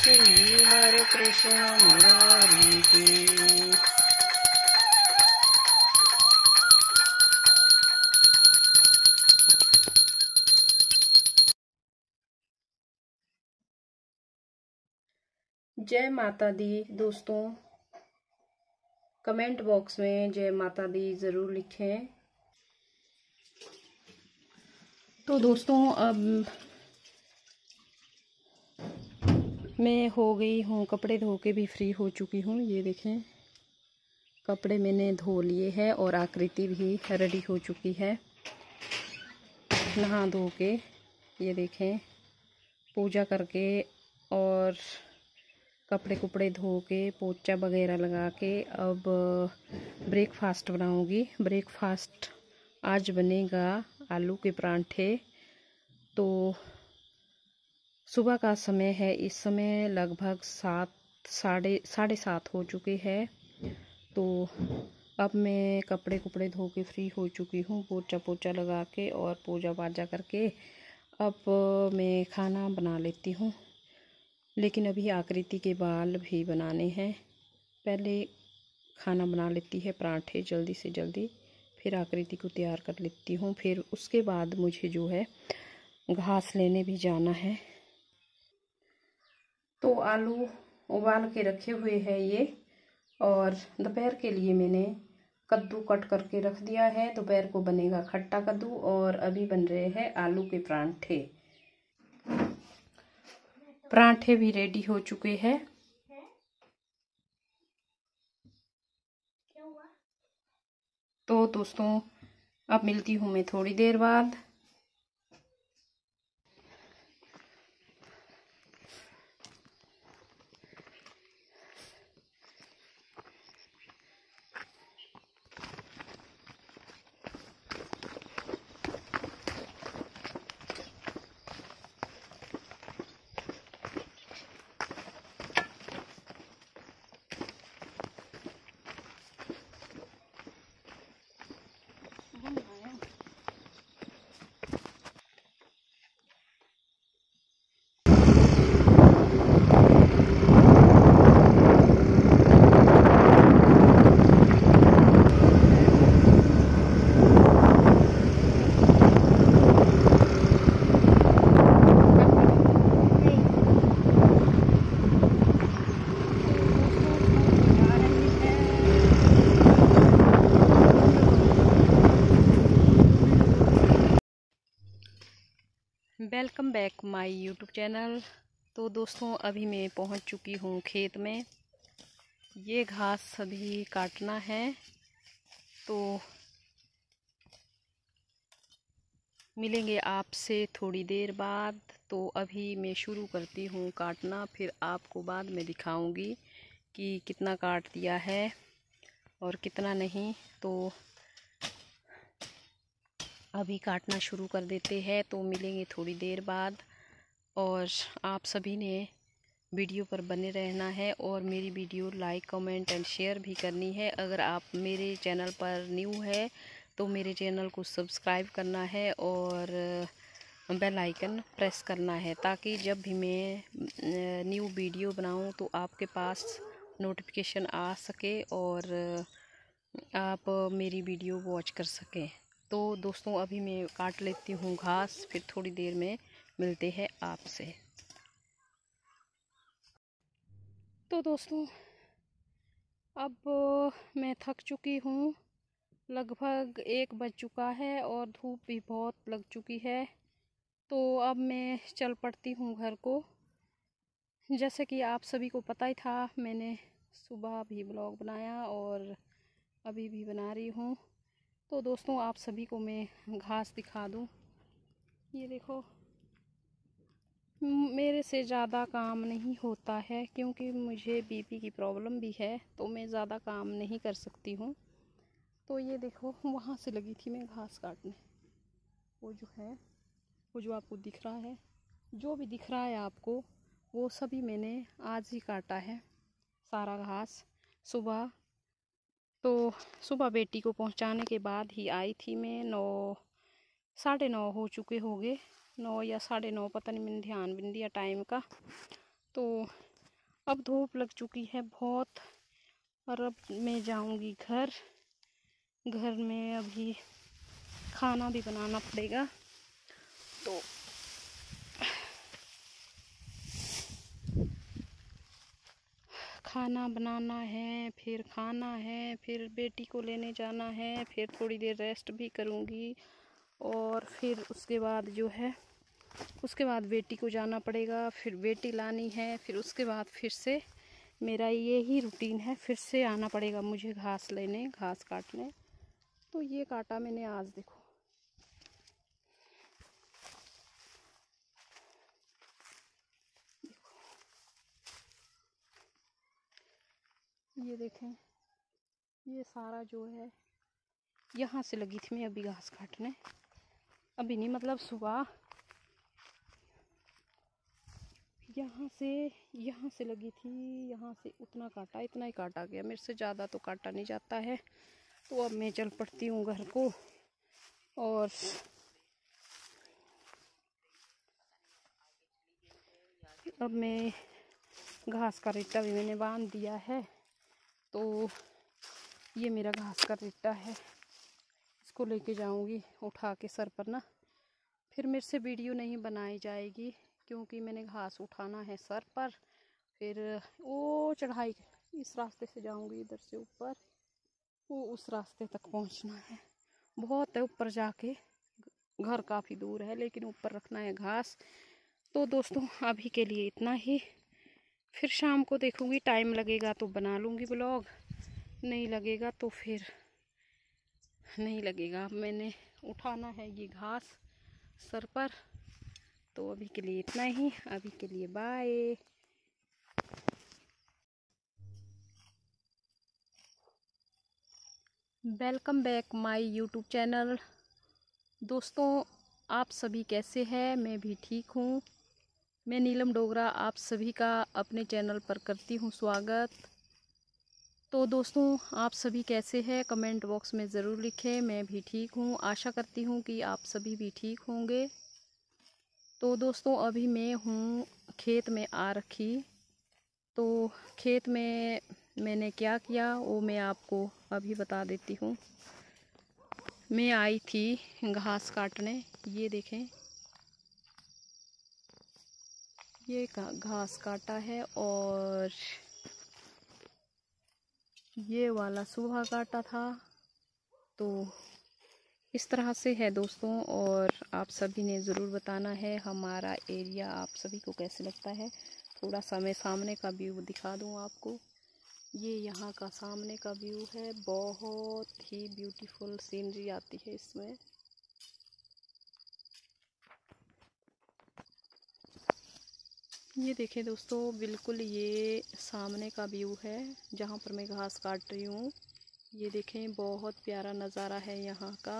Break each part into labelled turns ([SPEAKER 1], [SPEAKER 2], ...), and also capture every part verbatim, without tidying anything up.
[SPEAKER 1] श्रीधर कृष्ण मुरारी के। जय माता दी दोस्तों, कमेंट बॉक्स में जय माता दी ज़रूर लिखें। तो दोस्तों अब मैं हो गई हूँ, कपड़े धो के भी फ्री हो चुकी हूँ। ये देखें, कपड़े मैंने धो लिए हैं और आकृति भी रेडी हो चुकी है नहा धो के। ये देखें, पूजा करके और कपड़े कुपड़े धो के पोछा वगैरह लगा के अब ब्रेकफास्ट बनाऊंगी। ब्रेकफास्ट आज बनेगा आलू के परांठे। तो सुबह का समय है, इस समय लगभग सात साढ़े साढ़े सात हो चुके हैं। तो अब मैं कपड़े कुपड़े धो के फ्री हो चुकी हूँ, पोछा पोछा लगा के और पूजा पाजा करके अब मैं खाना बना लेती हूँ। लेकिन अभी आकृति के बाल भी बनाने हैं, पहले खाना बना लेती है पराठे जल्दी से जल्दी, फिर आकृति को तैयार कर लेती हूँ। फिर उसके बाद मुझे जो है घास लेने भी जाना है। तो आलू उबाल के रखे हुए हैं ये, और दोपहर के लिए मैंने कद्दू कट करके रख दिया है। दोपहर को बनेगा खट्टा कद्दू और अभी बन रहे हैं आलू के परांठे। परांठे भी रेडी हो चुके हैं। तो दोस्तों अब मिलती हूँ मैं थोड़ी देर बाद। Welcome back my YouTube channel. तो दोस्तों अभी मैं पहुंच चुकी हूं खेत में। ये घास अभी काटना है, तो मिलेंगे आपसे थोड़ी देर बाद। तो अभी मैं शुरू करती हूं काटना, फिर आपको बाद में दिखाऊंगी कि कितना काट दिया है और कितना नहीं। तो अभी काटना शुरू कर देते हैं, तो मिलेंगे थोड़ी देर बाद। और आप सभी ने वीडियो पर बने रहना है और मेरी video like comment and share भी करनी है। अगर आप मेरे चैनल पर न्यू है तो मेरे चैनल को सब्सक्राइब करना है और बेल आइकन प्रेस करना है, ताकि जब भी मैं न्यू वीडियो बनाऊं तो आपके पास नोटिफिकेशन आ सके और आप मेरी वीडियो वॉच कर सकें। तो दोस्तों अभी मैं काट लेती हूँ घास, फिर थोड़ी देर में मिलते हैं आपसे। तो दोस्तों अब मैं थक चुकी हूँ, लगभग एक बज चुका है और धूप भी बहुत लग चुकी है। तो अब मैं चल पड़ती हूँ घर को। जैसे कि आप सभी को पता ही था, मैंने सुबह भी ब्लॉग बनाया और अभी भी बना रही हूँ। तो दोस्तों आप सभी को मैं घास दिखा दूँ। ये देखो, मेरे से ज़्यादा काम नहीं होता है क्योंकि मुझे बीपी की प्रॉब्लम भी है, तो मैं ज़्यादा काम नहीं कर सकती हूँ। तो ये देखो, वहाँ से लगी थी मैं घास काटने। वो जो है, वो जो आपको दिख रहा है, जो भी दिख रहा है आपको, वो सभी मैंने आज ही काटा है, सारा घास सुबह। तो सुबह बेटी को पहुँचाने के बाद ही आई थी मैं। नौ साढ़े नौ हो चुके होंगे, नौ या साढ़े नौ, पता नहीं, मैंने ध्यान भी नहीं दिया टाइम का। तो अब धूप लग चुकी है बहुत और अब मैं जाऊंगी घर। घर में अभी खाना भी बनाना पड़ेगा, तो खाना बनाना है, फिर खाना है, फिर बेटी को लेने जाना है, फिर थोड़ी देर रेस्ट भी करूंगी और फिर उसके बाद जो है उसके बाद बेटी को जाना पड़ेगा, फिर बेटी लानी है, फिर उसके बाद फिर से मेरा ये ही रूटीन है, फिर से आना पड़ेगा मुझे घास लेने, घास काटने। तो ये काटा मैंने आज, देखो ये देखें, ये सारा जो है यहाँ से लगी थी मैं अभी घास काटने, अभी नहीं मतलब सुबह यहाँ से यहाँ से लगी थी, यहाँ से उतना काटा, इतना ही काटा गया, मेरे से ज़्यादा तो काटा नहीं जाता है। तो अब मैं चल पड़ती हूँ घर को और अब मैं घास का रिट्टा भी मैंने बांध दिया है। तो ये मेरा घास का रिट्टा है, इसको लेके जाऊंगी उठा के सर पर ना, फिर मेरे से वीडियो नहीं बनाई जाएगी क्योंकि मैंने घास उठाना है सर पर। फिर वो चढ़ाई इस रास्ते से जाऊंगी, इधर से ऊपर वो उस रास्ते तक पहुंचना है, बहुत है ऊपर जाके, घर काफ़ी दूर है लेकिन ऊपर रखना है घास। तो दोस्तों अभी के लिए इतना ही, फिर शाम को देखूंगी, टाइम लगेगा तो बना लूँगी ब्लॉग, नहीं लगेगा तो फिर नहीं लगेगा। मैंने उठाना है ये घास सर पर। तो अभी के लिए इतना ही, अभी के लिए bye. Welcome back my YouTube channel. दोस्तों आप सभी कैसे हैं? मैं भी ठीक हूँ। मैं नीलम डोगरा आप सभी का अपने चैनल पर करती हूँ स्वागत। तो दोस्तों आप सभी कैसे हैं कमेंट बॉक्स में ज़रूर लिखें। मैं भी ठीक हूँ, आशा करती हूँ कि आप सभी भी ठीक होंगे। तो दोस्तों अभी मैं हूँ खेत में आ रखी, तो खेत में मैंने क्या किया वो मैं आपको अभी बता देती हूँ। मैं आई थी घास काटने, ये देखें ये घास काटा है और ये वाला सुबह काटा था। तो इस तरह से है दोस्तों, और आप सभी ने ज़रूर बताना है हमारा एरिया आप सभी को कैसे लगता है। थोड़ा सा मैं सामने का व्यू दिखा दूँ आपको। ये यहाँ का सामने का व्यू है, बहुत ही ब्यूटीफुल सीनरी आती है इसमें। ये देखें दोस्तों, बिल्कुल ये सामने का व्यू है जहाँ पर मैं घास काट रही हूँ। ये देखें बहुत प्यारा नज़ारा है यहाँ का।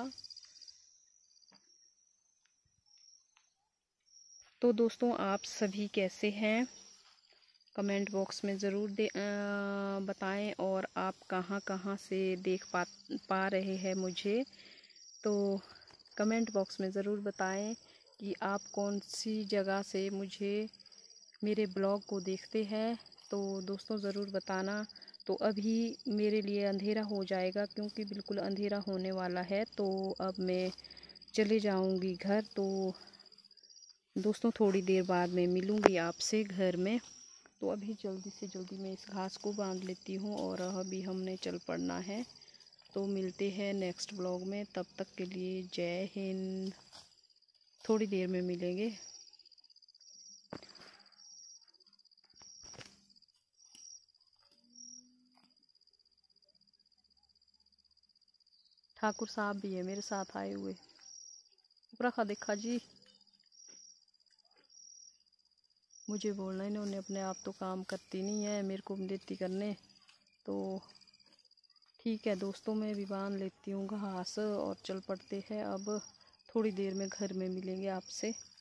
[SPEAKER 1] तो दोस्तों आप सभी कैसे हैं कमेंट बॉक्स में ज़रूर दे आ, बताएं, और आप कहाँ कहाँ से देख पा पा रहे हैं मुझे, तो कमेंट बॉक्स में ज़रूर बताएं कि आप कौन सी जगह से मुझे मेरे ब्लॉग को देखते हैं। तो दोस्तों ज़रूर बताना। तो अभी मेरे लिए अंधेरा हो जाएगा क्योंकि बिल्कुल अंधेरा होने वाला है, तो अब मैं चले जाऊंगी घर। तो दोस्तों थोड़ी देर बाद मैं मिलूंगी आपसे घर में। तो अभी जल्दी से जल्दी मैं इस घास को बांध लेती हूँ और अभी हमने चल पड़ना है। तो मिलते हैं नेक्स्ट ब्लॉग में, तब तक के लिए जय हिंद। थोड़ी देर में मिलेंगे। ठाकुर साहब भी है मेरे साथ आए हुए, रखा देखा जी, मुझे बोलना इन्होंने अपने आप तो काम करती नहीं है, मेरे को देती करने। तो ठीक है दोस्तों, मैं भी बांध लेती हूँ घास और चल पड़ते हैं अब। थोड़ी देर में घर में मिलेंगे आपसे।